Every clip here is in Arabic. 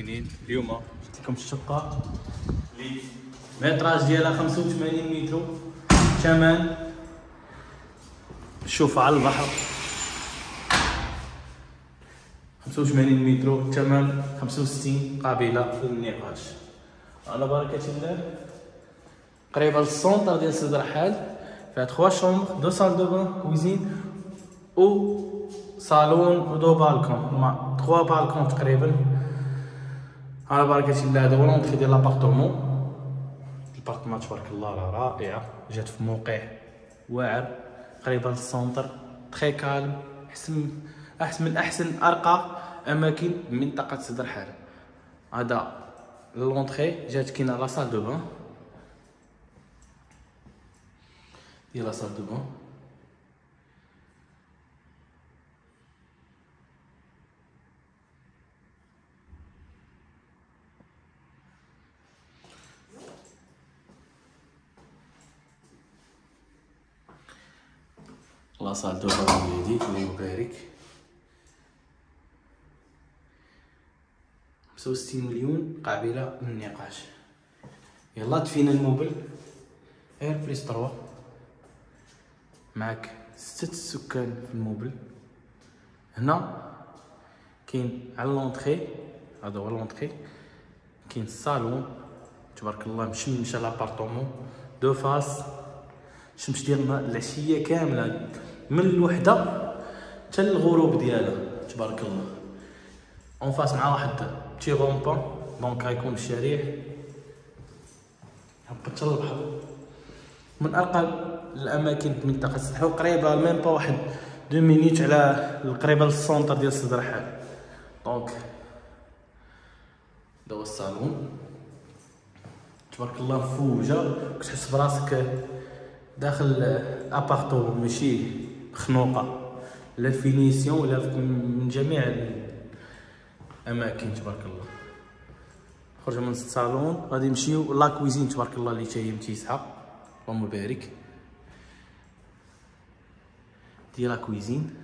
زوينين. اليوم جبت لكم الشقه اللي متراج ديالها 85 متر، ثمن شوف على البحر. 85 متر، ثمن 65 قابله للنقاش. على بركه الله، قريبه للسونتر ديال سيد رحال. فيها 3 شومبر، 2 سال دو بان، كوزين و صالون و 2 بالكون، مع 3 بالكون تقريبا. على بركه الله، هذا هو لونطري ديال لابارتومون. الابارتمون تبارك الله راه رائعه، جات في موقع واعر قريبه للسونتر، تري كالم، احسن من احسن ارقى اماكن منطقه سيد رحال. هذا لونطري، جات كاينه لا سال دو بان ديال لا سال دو بان. لا سال دو بان ديالي الله يبارك، 65 مليون قابله للنقاش. يلا دفينا الموبل اير بليس 3، معك 6 سكان في الموبل. هنا كاين على لونطري، هذا هو لونطري، كاين الصالون تبارك الله مشمشه لابارطومون، 2 فاس، الشمس ديالنا العشيه كامله من الوحده حتى للغروب ديالها تبارك الله. اون فاس مع واحد بتي رومبون، دونك غيكون الشارع هبط حتى للبحر. من ارقى الاماكن في منطقه سيد رحال، قريبه ميم با واحد 2 مينيت على قريبه للسونتر ديال سيد رحال. دونك هذا هو الصالون تبارك الله، مفوجه، كتحس براسك داخل ابارتومون ماشي مخنوقه، لا فينيسيون ولا من جميع الاماكن تبارك الله. خرج من الصالون غادي نمشيو لا كويزين تبارك الله اللي حتى هي متيسعه، اللهم بارك. دي لا كويزين،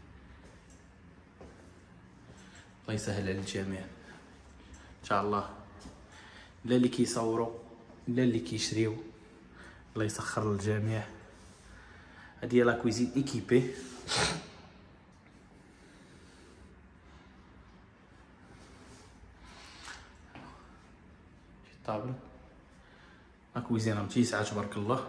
الله يسهل على الجميع ان شاء الله، لا اللي كيصوروا لا اللي كيشريو، الله يسخر للجميع. هذه هي لا كويزين ايكيبي، طابل. لا كويزين متيسعه تبارك الله.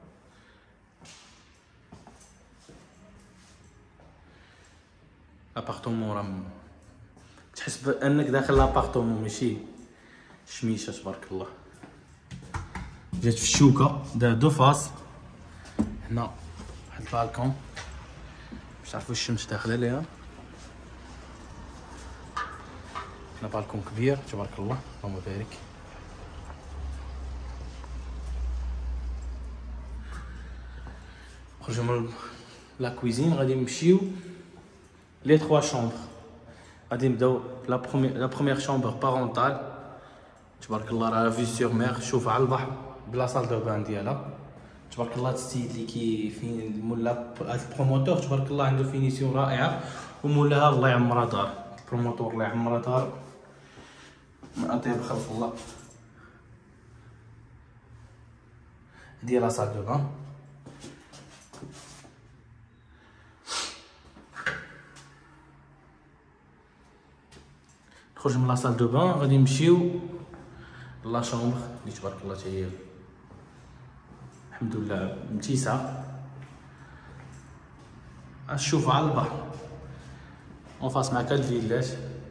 لابارتومون راه تحس بانك داخل لابارتومون ماشي شميشه تبارك الله. جات في الشوكه، دار 2 فاس. هنا واحد البالكون باش تعرفوا الشمس داخله ليها. هنا بالكون كبير تبارك الله، اللهم بارك. خرجوا من لا كويزين غادي نمشيو لي 3 شومبر. غادي نبداو لا بروميير شومبر بارونتال تبارك الله، راه في سيغ مير، شوف على البحر بلا سال دو بان ديالها تبارك الله. السيد اللي كي مولا البروموتور تبارك الله عنده فينيسيون رائعه، ومولاها الله يعمرها دار، البروموتور الله يعمرها دار من اطيب خلق الله. هادي لا سال دو بان. نخرج من لا سال دو بان غادي نمشيو لا شومبر اللي تبارك الله حتى هي الحمد لله متيسعه. الشوف على البحر، اون فاس مع الفيلاج.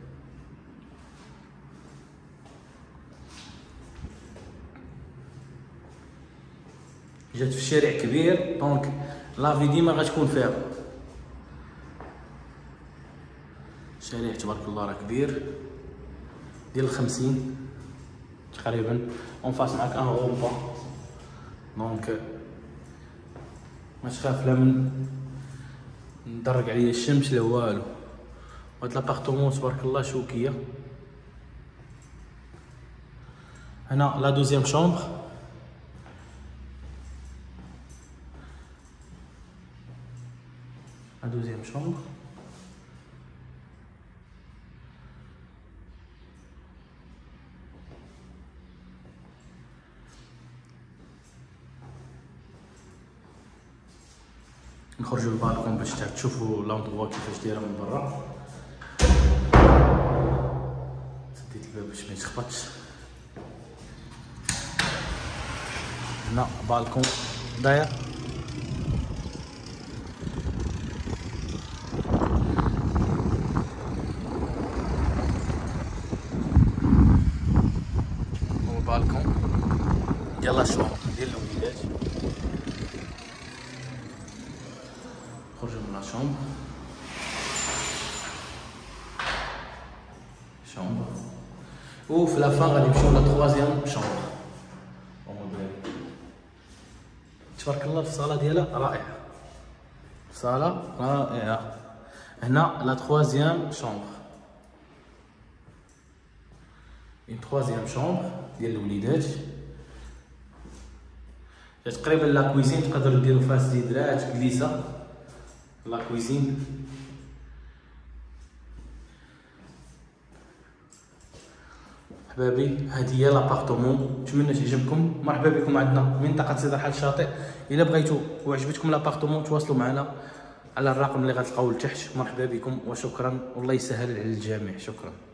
جات في الشارع كبير، دونك لافي ديما غتكون فيها. الشارع تبارك الله راه كبير، ديال 50 تقريبا. اون فاس معاك ان رومبا، دونك ما تخاف لا من ندرك عليا الشمس لا والو. هاد لابارتومون تبارك الله شوكيه. هنا لا دوزيام شومبر، لا دوزيام شومبر. نخرجوا للبالكون باش تشوفوا لاندروا كيفاش دايره من برا. سديت الباب باش ما يتخبطش. هنا بالكون داير بالكون ديال لا شومبر ديال الوليدات. نخرجوا من لا شومبر وفي لافان غادي نمشيو لا تخوازيام شومبر. تبارك الله في الصاله ديالها رائعه، صاله رائعه. هنا لا تخوازيام شومبر، تخوازيام شومبر ديال الوليدات. تقريبا لا كويزين تقدروا ديروا فيها سديدرات كليسه. لا كويزين حبابي، هذه هي لابارتومون. نتمنى تعجبكم. مرحبا بكم عندنا منطقه سيدي رحال الشاطئ. الا بغيتوا وعجبتكم لابارتومون تواصلوا معنا على الرقم اللي غتلقاوه لتحت. مرحبا بكم وشكرا، والله يسهل على الجميع. شكرا.